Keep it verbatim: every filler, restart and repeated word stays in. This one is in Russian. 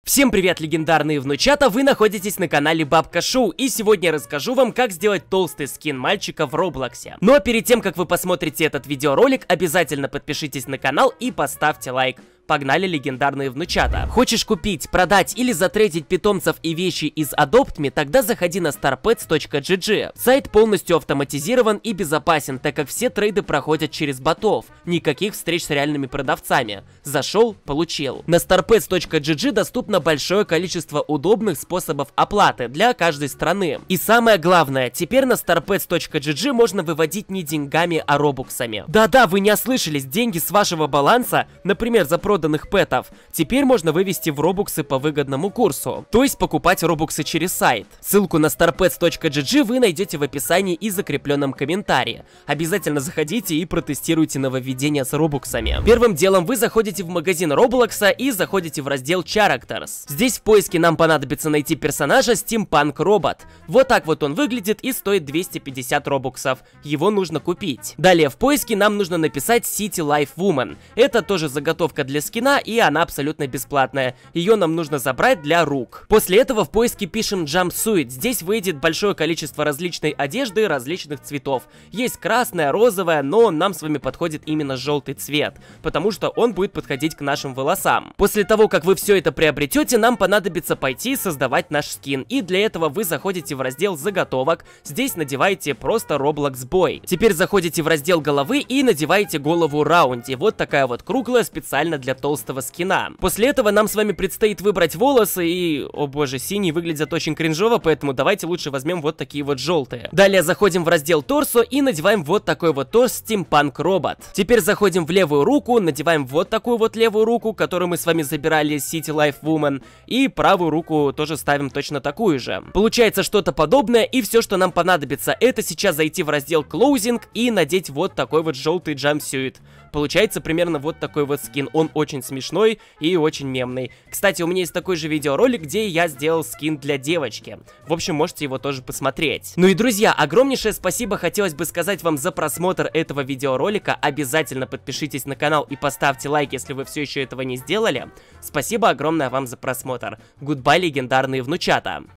Всем привет, легендарные внучата, вы находитесь на канале Бабка Шоу, и сегодня я расскажу вам, как сделать толстый скин мальчика в Роблоксе. Но перед тем, как вы посмотрите этот видеоролик, обязательно подпишитесь на канал и поставьте лайк. Погнали, легендарные внучата. Хочешь купить, продать или затрейдить питомцев и вещи из Adopt Me, тогда заходи на стар пэтс точка джи джи. Сайт полностью автоматизирован и безопасен, так как все трейды проходят через ботов. Никаких встреч с реальными продавцами. Зашел, получил. На стар пэтс точка джи джи доступно большое количество удобных способов оплаты для каждой страны. И самое главное, теперь на стар пэтс точка джи джи можно выводить не деньгами, а робоксами. Да-да, вы не ослышались, деньги с вашего баланса, например, за проданных пэтов, теперь можно вывести в робоксы по выгодному курсу, то есть покупать робоксы через сайт. Ссылку на стар пэтс точка джи джи вы найдете в описании и закрепленном комментарии. Обязательно заходите и протестируйте нововведения с робоксами. Первым делом вы заходите в магазин Роблокса и заходите в раздел Characters. Здесь в поиске нам понадобится найти персонажа Steampunk Robot. Вот так вот он выглядит и стоит двести пятьдесят робоксов. Его нужно купить. Далее в поиске нам нужно написать City Life Woman. Это тоже заготовка для скина, и она абсолютно бесплатная. Ее нам нужно забрать для рук. После этого в поиске пишем Jumpsuit. Здесь выйдет большое количество различной одежды различных цветов. Есть красная, розовая, но нам с вами подходит именно желтый цвет, потому что он будет подходить к нашим волосам. После того, как вы все это приобретете, нам понадобится пойти создавать наш скин. И для этого вы заходите в раздел заготовок. Здесь надеваете просто Roblox Boy. Теперь заходите в раздел головы и надеваете голову Раунди. Вот такая вот круглая, специально для толстого скина. После этого нам с вами предстоит выбрать волосы, и, о боже, синие выглядят очень кринжово, поэтому давайте лучше возьмем вот такие вот желтые. Далее заходим в раздел торсо и надеваем вот такой вот торс Steampunk Robot. Теперь заходим в левую руку, надеваем вот такую вот левую руку, которую мы с вами забирали с City Life Woman, и правую руку тоже ставим точно такую же. Получается что-то подобное, и все, что нам понадобится, это сейчас зайти в раздел Clothing и надеть вот такой вот желтый jumpsuit. Получается примерно вот такой вот скин. Он очень смешной и очень мемный. Кстати, у меня есть такой же видеоролик, где я сделал скин для девочки. В общем, можете его тоже посмотреть. Ну и, друзья, огромнейшее спасибо хотелось бы сказать вам за просмотр этого видеоролика. Обязательно подпишитесь на канал и поставьте лайк, если вы все еще этого не сделали. Спасибо огромное вам за просмотр. Гудбай, легендарные внучата.